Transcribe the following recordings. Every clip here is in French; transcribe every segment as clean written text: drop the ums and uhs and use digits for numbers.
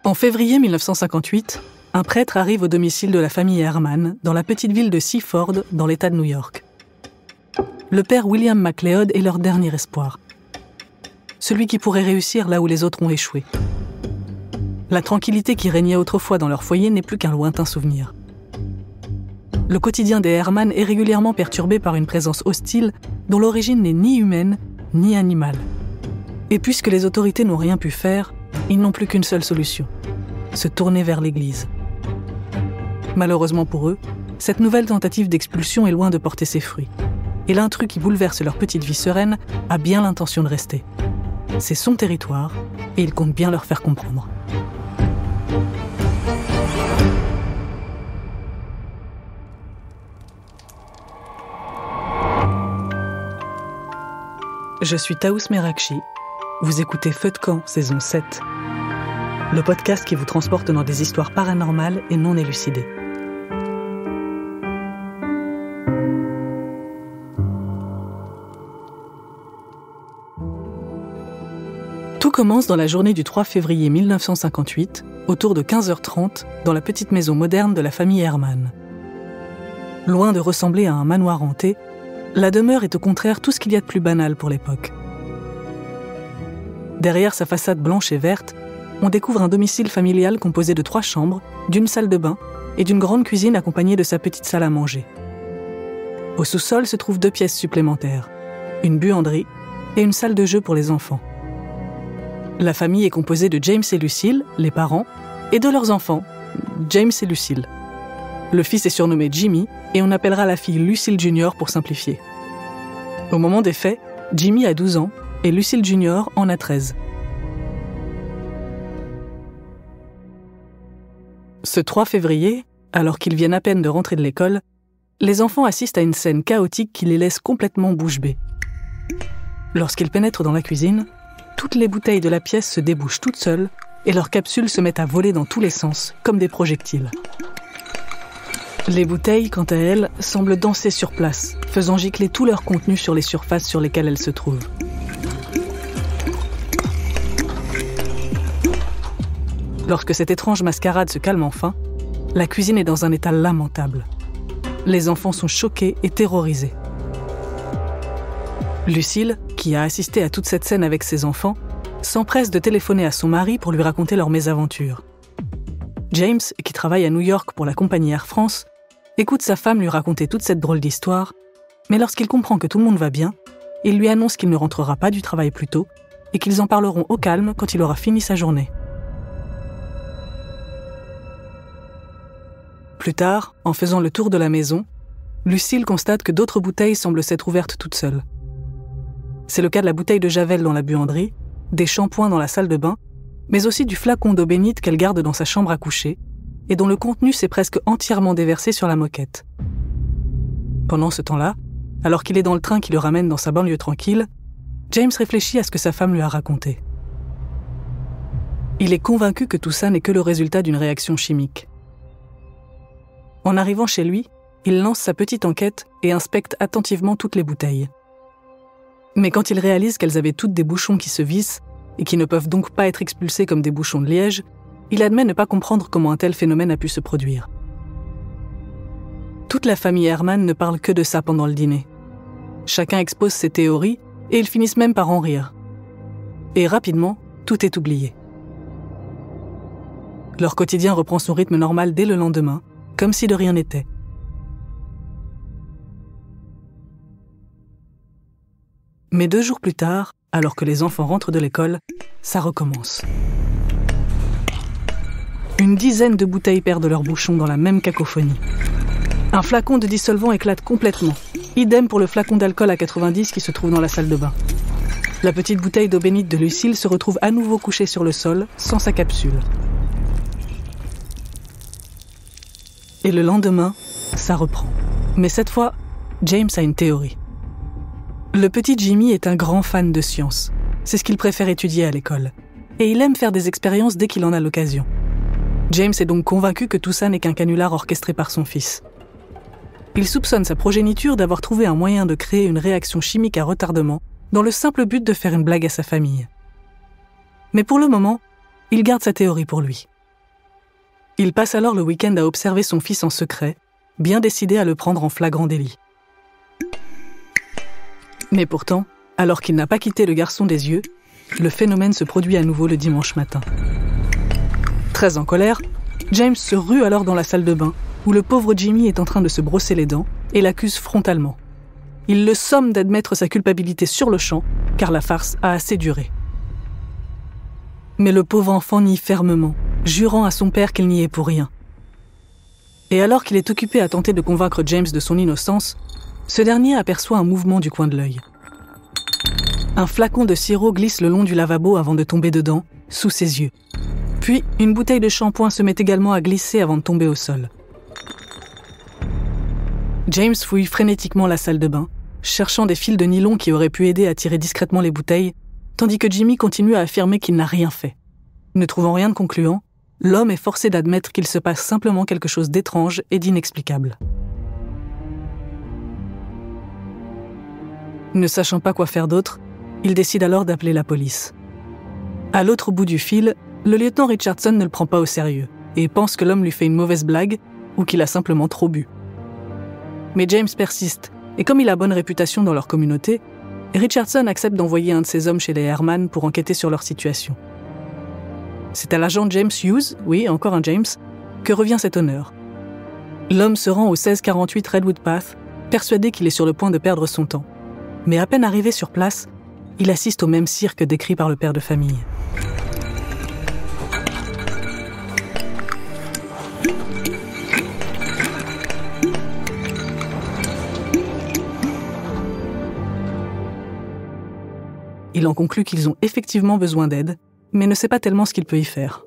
En février 1958, un prêtre arrive au domicile de la famille Herman, dans la petite ville de Seaford, dans l'État de New York. Le père William MacLeod est leur dernier espoir. Celui qui pourrait réussir là où les autres ont échoué. La tranquillité qui régnait autrefois dans leur foyer n'est plus qu'un lointain souvenir. Le quotidien des Herman est régulièrement perturbé par une présence hostile dont l'origine n'est ni humaine ni animale. Et puisque les autorités n'ont rien pu faire, ils n'ont plus qu'une seule solution, se tourner vers l'Église. Malheureusement pour eux, cette nouvelle tentative d'expulsion est loin de porter ses fruits. Et l'intrus qui bouleverse leur petite vie sereine a bien l'intention de rester. C'est son territoire et il compte bien leur faire comprendre. Je suis Taous Merakchi. Vous écoutez Feu de camp, saison 7. Le podcast qui vous transporte dans des histoires paranormales et non élucidées. Tout commence dans la journée du 3 février 1958, autour de 15h30, dans la petite maison moderne de la famille Herman. Loin de ressembler à un manoir hanté, la demeure est au contraire tout ce qu'il y a de plus banal pour l'époque. Derrière sa façade blanche et verte, on découvre un domicile familial composé de 3 chambres, d'une salle de bain et d'une grande cuisine accompagnée de sa petite salle à manger. Au sous-sol se trouvent 2 pièces supplémentaires, une buanderie et une salle de jeu pour les enfants. La famille est composée de James et Lucille, les parents, et de leurs enfants, James et Lucille. Le fils est surnommé Jimmy et on appellera la fille Lucille Jr. pour simplifier. Au moment des faits, Jimmy a 12 ans et Lucille Jr. en a 13. Ce 3 février, alors qu'ils viennent à peine de rentrer de l'école, les enfants assistent à une scène chaotique qui les laisse complètement bouche bée. Lorsqu'ils pénètrent dans la cuisine, toutes les bouteilles de la pièce se débouchent toutes seules et leurs capsules se mettent à voler dans tous les sens, comme des projectiles. Les bouteilles, quant à elles, semblent danser sur place, faisant gicler tout leur contenu sur les surfaces sur lesquelles elles se trouvent. Lorsque cette étrange mascarade se calme enfin, la cuisine est dans un état lamentable. Les enfants sont choqués et terrorisés. Lucille, qui a assisté à toute cette scène avec ses enfants, s'empresse de téléphoner à son mari pour lui raconter leur mésaventure. James, qui travaille à New York pour la compagnie Air France, écoute sa femme lui raconter toute cette drôle d'histoire, mais lorsqu'il comprend que tout le monde va bien, il lui annonce qu'il ne rentrera pas du travail plus tôt et qu'ils en parleront au calme quand il aura fini sa journée. Plus tard, en faisant le tour de la maison, Lucille constate que d'autres bouteilles semblent s'être ouvertes toutes seules. C'est le cas de la bouteille de Javel dans la buanderie, des shampoings dans la salle de bain, mais aussi du flacon d'eau bénite qu'elle garde dans sa chambre à coucher, et dont le contenu s'est presque entièrement déversé sur la moquette. Pendant ce temps-là, alors qu'il est dans le train qui le ramène dans sa banlieue tranquille, James réfléchit à ce que sa femme lui a raconté. Il est convaincu que tout ça n'est que le résultat d'une réaction chimique. En arrivant chez lui, il lance sa petite enquête et inspecte attentivement toutes les bouteilles. Mais quand il réalise qu'elles avaient toutes des bouchons qui se vissent et qui ne peuvent donc pas être expulsés comme des bouchons de liège, il admet ne pas comprendre comment un tel phénomène a pu se produire. Toute la famille Herman ne parle que de ça pendant le dîner. Chacun expose ses théories et ils finissent même par en rire. Et rapidement, tout est oublié. Leur quotidien reprend son rythme normal dès le lendemain, comme si de rien n'était. Mais 2 jours plus tard, alors que les enfants rentrent de l'école, ça recommence. Une dizaine de bouteilles perdent leurs bouchons dans la même cacophonie. Un flacon de dissolvant éclate complètement. Idem pour le flacon d'alcool à 90 qui se trouve dans la salle de bain. La petite bouteille d'eau bénite de Lucille se retrouve à nouveau couchée sur le sol, sans sa capsule. Et le lendemain, ça reprend. Mais cette fois, James a une théorie. Le petit Jimmy est un grand fan de science. C'est ce qu'il préfère étudier à l'école. Et il aime faire des expériences dès qu'il en a l'occasion. James est donc convaincu que tout ça n'est qu'un canular orchestré par son fils. Il soupçonne sa progéniture d'avoir trouvé un moyen de créer une réaction chimique à retardement dans le simple but de faire une blague à sa famille. Mais pour le moment, il garde sa théorie pour lui. Il passe alors le week-end à observer son fils en secret, bien décidé à le prendre en flagrant délit. Mais pourtant, alors qu'il n'a pas quitté le garçon des yeux, le phénomène se produit à nouveau le dimanche matin. Très en colère, James se rue alors dans la salle de bain, où le pauvre Jimmy est en train de se brosser les dents et l'accuse frontalement. Il le somme d'admettre sa culpabilité sur le champ, car la farce a assez duré. Mais le pauvre enfant nie fermement, jurant à son père qu'il n'y est pour rien. Et alors qu'il est occupé à tenter de convaincre James de son innocence, ce dernier aperçoit un mouvement du coin de l'œil. Un flacon de sirop glisse le long du lavabo avant de tomber dedans, sous ses yeux. Puis, une bouteille de shampoing se met également à glisser avant de tomber au sol. James fouille frénétiquement la salle de bain, cherchant des fils de nylon qui auraient pu aider à tirer discrètement les bouteilles, tandis que Jimmy continue à affirmer qu'il n'a rien fait. Ne trouvant rien de concluant, l'homme est forcé d'admettre qu'il se passe simplement quelque chose d'étrange et d'inexplicable. Ne sachant pas quoi faire d'autre, il décide alors d'appeler la police. À l'autre bout du fil, le lieutenant Richardson ne le prend pas au sérieux et pense que l'homme lui fait une mauvaise blague ou qu'il a simplement trop bu. Mais James persiste, et comme il a bonne réputation dans leur communauté, Richardson accepte d'envoyer un de ses hommes chez les Herman pour enquêter sur leur situation. C'est à l'agent James Hughes, oui, encore un James, que revient cet honneur. L'homme se rend au 1648 Redwood Path, persuadé qu'il est sur le point de perdre son temps. Mais à peine arrivé sur place, il assiste au même cirque décrit par le père de famille. Il en conclut qu'ils ont effectivement besoin d'aide, mais ne sait pas tellement ce qu'il peut y faire.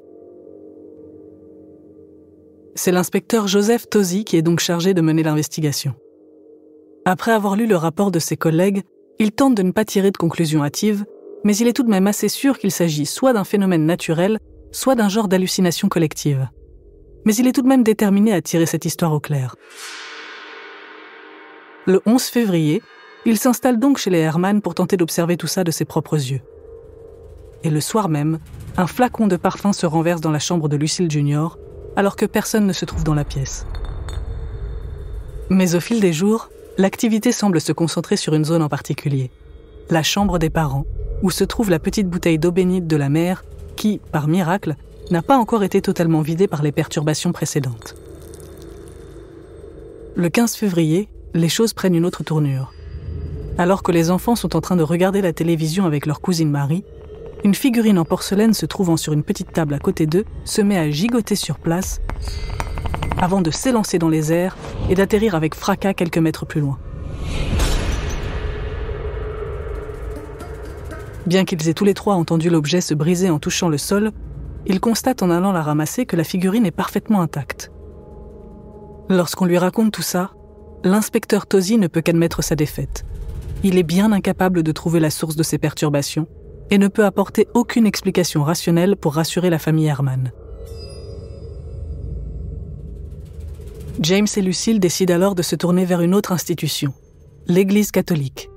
C'est l'inspecteur Joseph Tozzi qui est donc chargé de mener l'investigation. Après avoir lu le rapport de ses collègues, il tente de ne pas tirer de conclusions hâtives, mais il est tout de même assez sûr qu'il s'agit soit d'un phénomène naturel, soit d'un genre d'hallucination collective. Mais il est tout de même déterminé à tirer cette histoire au clair. Le 11 février, il s'installe donc chez les Herman pour tenter d'observer tout ça de ses propres yeux. Et le soir même, un flacon de parfum se renverse dans la chambre de Lucille Junior, alors que personne ne se trouve dans la pièce. Mais au fil des jours, l'activité semble se concentrer sur une zone en particulier, la chambre des parents, où se trouve la petite bouteille d'eau bénite de la mère qui, par miracle, n'a pas encore été totalement vidée par les perturbations précédentes. Le 15 février, les choses prennent une autre tournure. Alors que les enfants sont en train de regarder la télévision avec leur cousine Marie, une figurine en porcelaine se trouvant sur une petite table à côté d'eux se met à gigoter sur place avant de s'élancer dans les airs et d'atterrir avec fracas quelques mètres plus loin. Bien qu'ils aient tous les trois entendu l'objet se briser en touchant le sol, ils constatent en allant la ramasser que la figurine est parfaitement intacte. Lorsqu'on lui raconte tout ça, l'inspecteur Tozzi ne peut qu'admettre sa défaite. Il est bien incapable de trouver la source de ces perturbations et ne peut apporter aucune explication rationnelle pour rassurer la famille Herman. James et Lucille décident alors de se tourner vers une autre institution, l'Église catholique.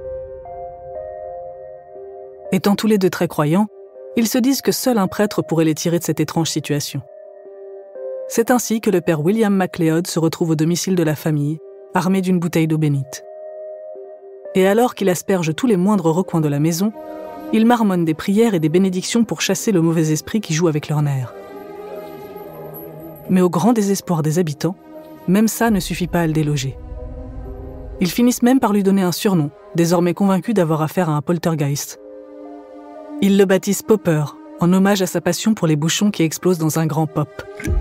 Étant tous les deux très croyants, ils se disent que seul un prêtre pourrait les tirer de cette étrange situation. C'est ainsi que le père William MacLeod se retrouve au domicile de la famille, armé d'une bouteille d'eau bénite. Et alors qu'il asperge tous les moindres recoins de la maison, il marmonne des prières et des bénédictions pour chasser le mauvais esprit qui joue avec leurs nerfs. Mais au grand désespoir des habitants, même ça ne suffit pas à le déloger. Ils finissent même par lui donner un surnom, désormais convaincus d'avoir affaire à un poltergeist. Ils le baptisent Popper, en hommage à sa passion pour les bouchons qui explosent dans un grand pop.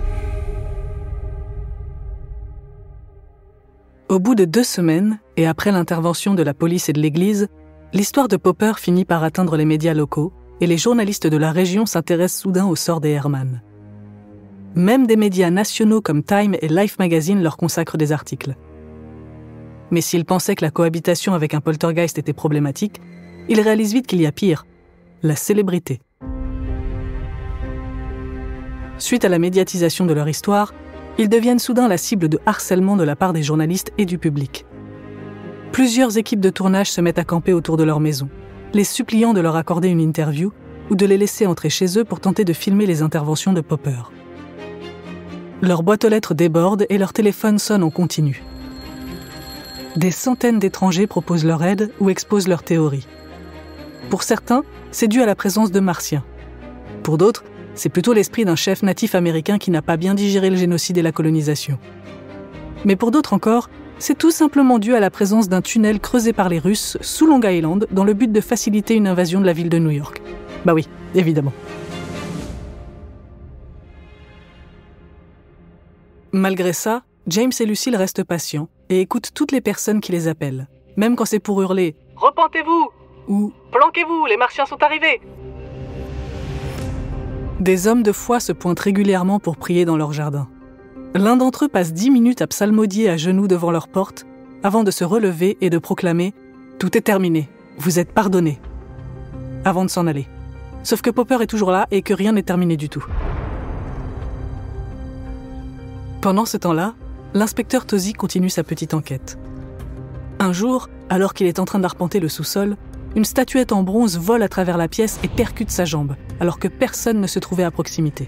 Au bout de 2 semaines, et après l'intervention de la police et de l'église, l'histoire de Popper finit par atteindre les médias locaux et les journalistes de la région s'intéressent soudain au sort des Herman. Même des médias nationaux comme Time et Life Magazine leur consacrent des articles. Mais s'ils pensaient que la cohabitation avec un poltergeist était problématique, ils réalisent vite qu'il y a pire, la célébrité. Suite à la médiatisation de leur histoire, ils deviennent soudain la cible de harcèlement de la part des journalistes et du public. Plusieurs équipes de tournage se mettent à camper autour de leur maison, les suppliant de leur accorder une interview ou de les laisser entrer chez eux pour tenter de filmer les interventions de Popper. Leur boîte aux lettres déborde et leur téléphone sonne en continu. Des centaines d'étrangers proposent leur aide ou exposent leurs théories. Pour certains, c'est dû à la présence de Martiens. Pour d'autres, c'est plutôt l'esprit d'un chef natif américain qui n'a pas bien digéré le génocide et la colonisation. Mais pour d'autres encore, c'est tout simplement dû à la présence d'un tunnel creusé par les Russes sous Long Island dans le but de faciliter une invasion de la ville de New York. Bah oui, évidemment. Malgré ça, James et Lucille restent patients et écoutent toutes les personnes qui les appellent, même quand c'est pour hurler « Repentez-vous » ou « Planquez-vous, les Martiens sont arrivés !» Des hommes de foi se pointent régulièrement pour prier dans leur jardin. L'un d'entre eux passe 10 minutes à psalmodier à genoux devant leur porte avant de se relever et de proclamer « Tout est terminé, vous êtes pardonnés » avant de s'en aller. Sauf que Popper est toujours là et que rien n'est terminé du tout. Pendant ce temps-là, l'inspecteur Tosi continue sa petite enquête. Un jour, alors qu'il est en train d'arpenter le sous-sol, une statuette en bronze vole à travers la pièce et percute sa jambe, alors que personne ne se trouvait à proximité.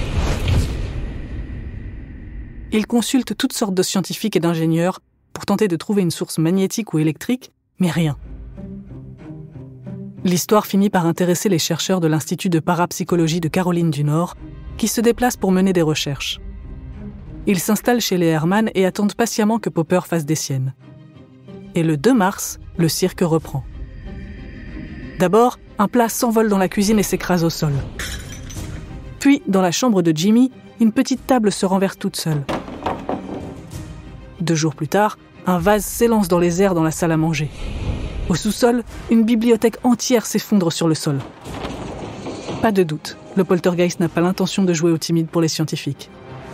Il consulte toutes sortes de scientifiques et d'ingénieurs pour tenter de trouver une source magnétique ou électrique, mais rien. L'histoire finit par intéresser les chercheurs de l'Institut de parapsychologie de Caroline du Nord, qui se déplacent pour mener des recherches. Ils s'installent chez les Herman et attendent patiemment que Popper fasse des siennes. Et le 2 mars, le cirque reprend. D'abord, un plat s'envole dans la cuisine et s'écrase au sol. Puis, dans la chambre de Jimmy, une petite table se renverse toute seule. 2 jours plus tard, un vase s'élance dans les airs dans la salle à manger. Au sous-sol, une bibliothèque entière s'effondre sur le sol. Pas de doute, le poltergeist n'a pas l'intention de jouer au timide pour les scientifiques.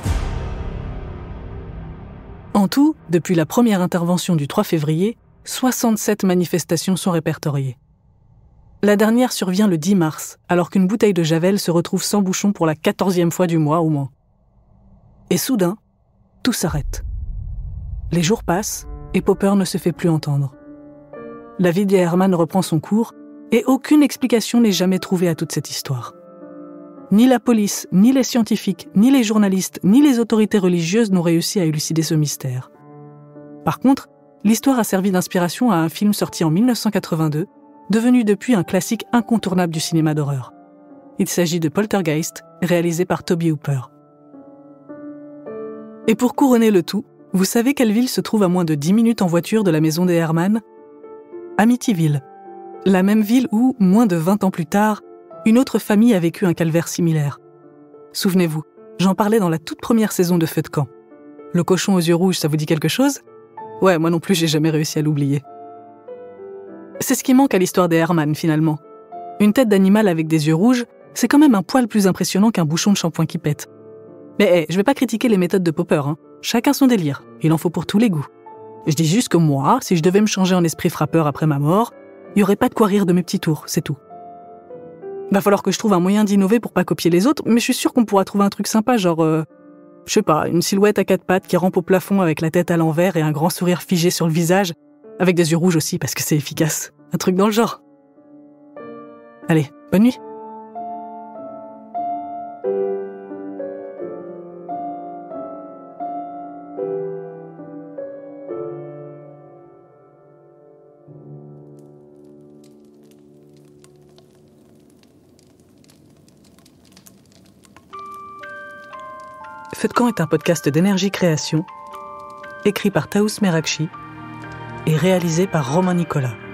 En tout, depuis la première intervention du 3 février, 67 manifestations sont répertoriées. La dernière survient le 10 mars, alors qu'une bouteille de Javel se retrouve sans bouchon pour la 14e fois du mois au moins. Et soudain, tout s'arrête. Les jours passent et Popper ne se fait plus entendre. La vie des Herman reprend son cours et aucune explication n'est jamais trouvée à toute cette histoire. Ni la police, ni les scientifiques, ni les journalistes, ni les autorités religieuses n'ont réussi à élucider ce mystère. Par contre, l'histoire a servi d'inspiration à un film sorti en 1982, devenu depuis un classique incontournable du cinéma d'horreur. Il s'agit de Poltergeist, réalisé par Tobe Hooper. Et pour couronner le tout, vous savez quelle ville se trouve à moins de 10 minutes en voiture de la maison des Herman ? Amityville. La même ville où, moins de 20 ans plus tard, une autre famille a vécu un calvaire similaire. Souvenez-vous, j'en parlais dans la toute première saison de Feu de camp. Le cochon aux yeux rouges, ça vous dit quelque chose ? Ouais, moi non plus, j'ai jamais réussi à l'oublier. C'est ce qui manque à l'histoire des Herman, finalement. Une tête d'animal avec des yeux rouges, c'est quand même un poil plus impressionnant qu'un bouchon de shampoing qui pète. Mais je vais pas critiquer les méthodes de Popper, hein. Chacun son délire, il en faut pour tous les goûts. Je dis juste que moi, si je devais me changer en esprit frappeur après ma mort, il y aurait pas de quoi rire de mes petits tours, c'est tout. Va falloir que je trouve un moyen d'innover pour pas copier les autres, mais je suis sûr qu'on pourra trouver un truc sympa, genre, je sais pas, une silhouette à 4 pattes qui rampe au plafond avec la tête à l'envers et un grand sourire figé sur le visage, avec des yeux rouges aussi parce que c'est efficace. Un truc dans le genre. Allez, bonne nuit. Feu de camp est un podcast d'Énergie Création, écrit par Taous Merakchi et réalisé par Romain Nicolas.